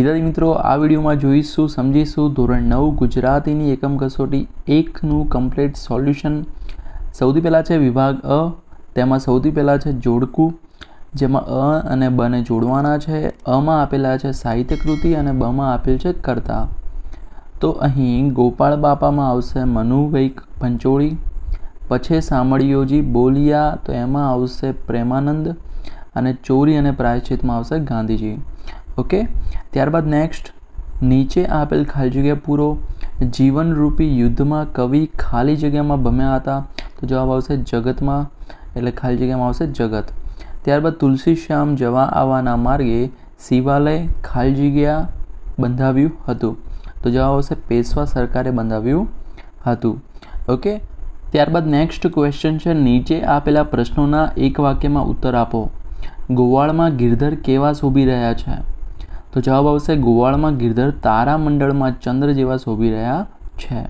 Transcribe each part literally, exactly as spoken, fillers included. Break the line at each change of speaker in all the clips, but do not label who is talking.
विद्यार्थी मित्रों आ विडियो में जोईशुं समझीशुं धोरण नौ गुजरातीनी एकम कसोटी एक नु कम्प्लीट सोल्यूशन। सौथी पहला है विभाग अ, तेमां सौथी पहला है जोड़कू, जेमां अ अने ब ने जोड़वाना है। अ में आपेला है साहित्य कृति अने ब में आपेल है कर्ता। तो अहीं गोपाल बापा में आवशे मनु वैक पंचोड़ी, पछे सामळियोजी बोलिया तो एमां आवशे प्रेमानंद अने चोरी अने प्रायश्चित में आवशे गांधीजी। ओके, त्यारबाद नेक्स्ट नीचे आपेल खाली जग्या पूरो। जीवन रूपी युद्ध में कवि खाली जग्या में भम्या हता तो जवाब आवशे जगत में, एटले खाली जग्या में आवशे जगत। त्यारबाद तुलसी श्याम जवा आववाना मार्गे शिवालय खाली जग्या बंधाव्युं हतुं तो जवाब आवशे पेशवा सरकारे बंधाव्युं हतुं। ओके, त्यारबाद नेक्स्ट क्वेश्चन है नीचे आपेला प्रश्नों एक वाक्य में उत्तर आपो। गोवाड़ में गिरधर केवा शोभी रह्या छे तो जवाब आवशे गोवाड़ में गिरधर तारामंडल में चंद्र जेवा शोभी रह्या छे।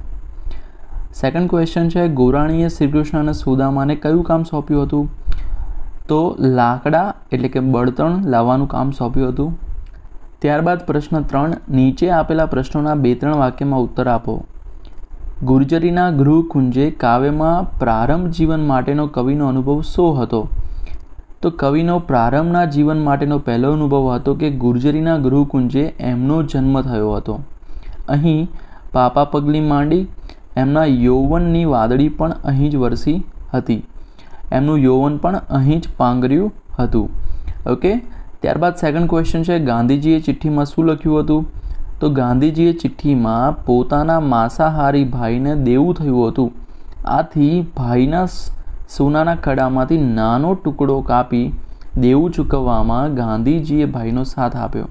सेकंड क्वेश्चन है गोराणीए श्रीकृष्ण ने सुदामा ने कयुं काम सौंप्युं हतुं तो लाकड़ा एटले के बळतण लाववानुं काम सौंप्युं हतुं। त्यारबाद प्रश्न त्रण नीचे आपेला प्रश्नों बे त्रण वाक्य में उत्तर आपो। गुर्जरीना गृहकुंजे काव्य में प्रारंभ जीवन माटेनो कविनो अनुभव शो हतो तो कविनो प्रारंभना जीवन माटेनो पहलो अनुभव हतो के गुर्जरीना गृहकुंजे एमनो जन्म थयो हतो। अहीं पापा पगली मांडी एमना यौवननी वादળી पण અહીં જ વરસી હતી, એમનું यौवन પણ અહીં જ પાંગર્યું હતું। ઓકે, ત્યારબાદ સેકન્ડ ક્વેશ્ચન છે ગાંધીજીએ ચિઠ્ઠીમાં શું લખ્યું હતું તો ગાંધીજીએ ચિઠ્ઠીમાં પોતાના માંસાહારી ભાઈને દેવું થયું હતું, આથી ભાઈના સોનાના કડામાંથી નાનો ટુકડો કાપી દેવું ચૂકવવામાં ગાંધીજીએ ભાઈનો સાથ આપ્યો।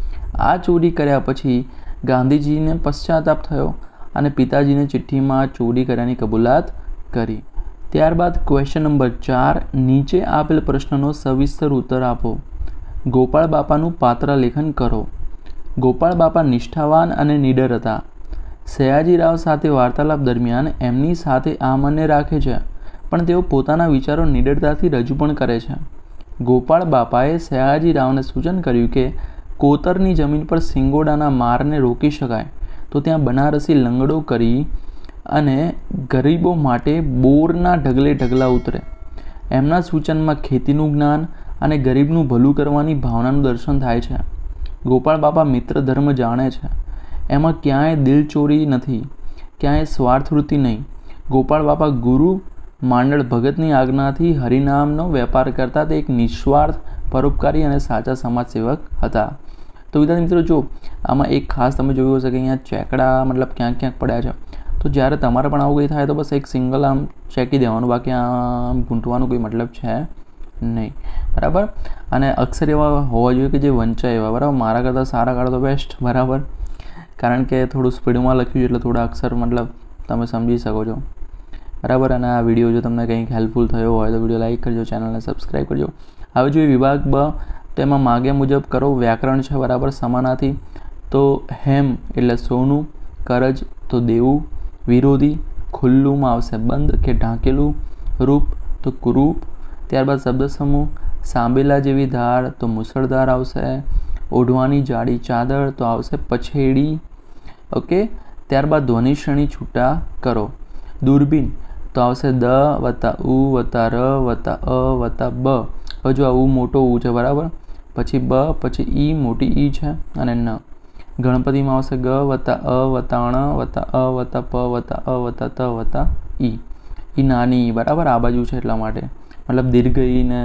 આ ચોરી કર્યા પછી ગાંધીજીને પશ્ચાતાપ થયો અને પિતાજીને ચિઠ્ઠીમાં ચોરી કર્યાની કબૂલાત કરી। ત્યારબાદ ક્વેશ્ચન નંબર ચાર નીચે આપેલ પ્રશ્નનો સવિસ્તર ઉત્તર આપો। ગોપાળ બાપાનું પાત્ર લેખન કરો। ગોપાળ બાપા નિષ્ઠાવાન અને નીડર હતા। સયાજીરાવ સાથે વાર્તાલાપ દરમિયાન એમની સાથે આ મને રાખે છે પણ તેઓ પોતાના વિચારો નીડરતાથી રજૂ પણ કરે છે। ગોપાળ બાપાએ સયાજીરાવને સૂચન કર્યું કે કોતરની જમીન પર સિંગોડાના મારને રોકી શકાય તો ત્યાં બનારસી લંગડો કરી અને ગરીબો માટે બોરના ઢગલે ઢગલા ઉતરે। એમના સૂચનમાં ખેતીનું જ્ઞાન અને ગરીબનું ભલું કરવાની ભાવનાનું દર્શન થાય છે। ગોપાળ બાપા મિત્ર ધર્મ જાણે છે, એમાં ક્યાંય દિલચોરી નથી, ક્યાંય સ્વાર્થવૃત્તિ નહીં। ગોપાળ બાપા ગુરુ માંડળ ભગતની આજ્ઞાથી હરિનામનો વેપાર કરતા તે એક નિસ્વાર્થ પરોપકારી અને સાચા સમાજસેવક હતા। तो विद्यार्थी मित्रों जो आमा एक खास तमे जोयुं हशे के अहींया चेकड़ा मतलब क्यांक क्यांक पड्या छे तो ज्यारे तमारे पण आवुं कंई थाय तो बस एक सिंगल आम चेकी देवानुं, बाकी आम गूंथवानुं कोई मतलब छे नहीं, बराबर। अने अक्षर एवा होवा जोईए के जे वंचाय एवा, बराबर। मारा करता सारा काढो तो बेस्ट, बराबर, कारण के थोड़ुं स्पीडमां लख्युं छे एटले थोड़ा अक्षर मतलब तमे समजी शको छो, बराबर। अने आ विडियो जो तमने कंईक हेल्पफुल थयो होय तो विडियो लाइक करजो, चेनलने सब्सक्राइब करजो। हवे जो विभाग ब तो एमां माग्या मुजब करो। व्याकरण है, बराबर, समानार्थी तो हेम एटले सोनू, करज तो देवू, विरोधी खुल्लू में आवशे बंद के ढांकेलू, रूप तो कुरूप। त्यारबाद शब्द समूह सांबेला जेवी धार तो मुसळधार आवशे, ओढवानी जाड़ी चादर तो आवशे पछेड़ी। ओके, त्यारबाद ध्वनि श्रेणी छूटा करो। दूरबीन तो आवशे द वत्ता उ वत्ता र वत्ता अ वत्ता ब। हवे जो आ उ मोटो उ छे, बराबर, पछी ब पछी ई मोटी ई छे अने न। गणपति में आवशे ग वत्ता अ वत्ता ण वत्ता अ वत्ता प वत्ता अ वत्ता त वत्ता ई। ई नानी ई, बराबर, आ बाजू छे એટલા માટે, मतलब दीर्घ ई ने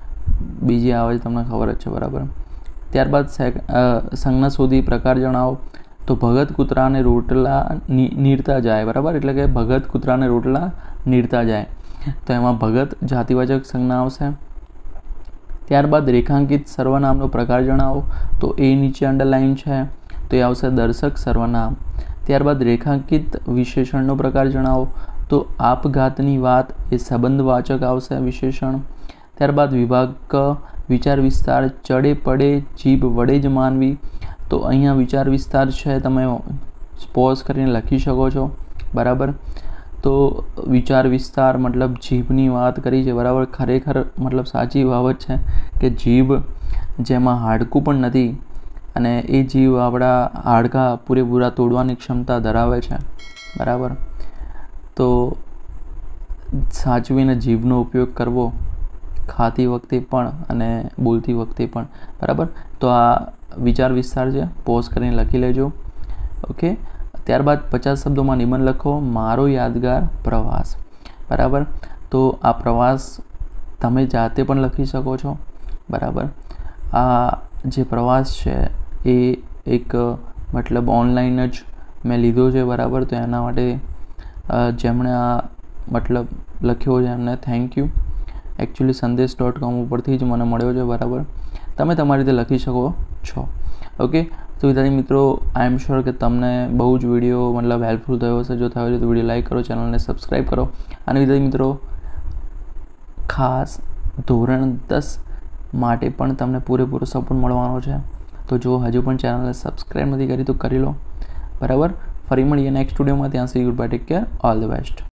बीजी आवे तमने खबर ज छे, बराबर। त्यारबाद संज्ञा शोधी प्रकार जणावो तो भगत कूतरा ने रोटला नीरता जाए, बराबर, एटले के भगत कूतरा ने रोटला नीरता जाए तो एमां भगत जातिवाचक संज्ञा आवशे। त्यारबाद रेखांकित सर्वनामनो प्रकार जणावो तो ए नीचे अंडरलाइन है तो ये आवशे दर्शक सर्वनाम। त्यारबाद रेखांकित विशेषणनो प्रकार जणावो तो आपघातनी वात ए संबंधवाचक आवशे विशेषण। त्यारबाद विभाग क विचार विस्तार चढ़े पड़े जीभ वडे ज मानवी तो अहींया विचार विस्तार है, तमे पॉज करीने लखी शको छो, बराबर। तो विचार विस्तार मतलब जीभनी बात करी है, बराबर। खरेखर मतलब साची बाबत है कि जीभ जेमां हाडकું પણ નથી અને એ જીવ આપણા હાડકાં પૂરેપૂરા તોડવાની ક્ષમતા ધરાવે છે, બરાબર. તો સાચવીને જીભનો ઉપયોગ કરવો, ખાતી વખતે પણ અને બોલતી વખતે પણ, બરાબર. તો આ વિચાર વિસ્તાર છે, પોઝ કરીને લખી લેજો. ઓકે. ત્યારબાદ પચાસ શબ્દોમાં નિબંધ લખો, મારો યાદગાર પ્રવાસ, બરાબર. તો આ પ્રવાસ તમે જાતે પણ લખી શકો છો, બરાબર. આ જે પ્રવાસ છે એ એક મતલબ ઓનલાઈન જ મેં લીધો છે, બરાબર. તો એના માટે જેમણે આ મતલબ લખ્યો છે એમને thank you. Actually Sandesh dot com ઉપરથી જ મને મળ્યો છે, બરાબર. તમે તમારી રીતે લખી શકો છો. ઓકે. તો વિદ્યાર્થી મિત્રો, આઈ એમ શ્યોર કે તમને બહુ જ વિડીયો મતલબ હેલ્પફુલ થયો હશે. જો થયો છે તો વિડીયો લાઈક કરો, ચેનલને સબસ્ક્રાઈબ કરો. અને વિદ્યાર્થી મિત્રો, ખાસ ધોરણ દસ માટે પણ તમને પૂરેપૂરો સપોર્ટ મળવાનો છે. તો જો હજુ પણ ચેનલને સબસ્ક્રાઈબ નથી કરી તો કરી લો, બરાબર. ફરી મળીએ નેક્સ્ટ વિડીયોમાં. ત્યાં સુધી good bye, take care, all the best.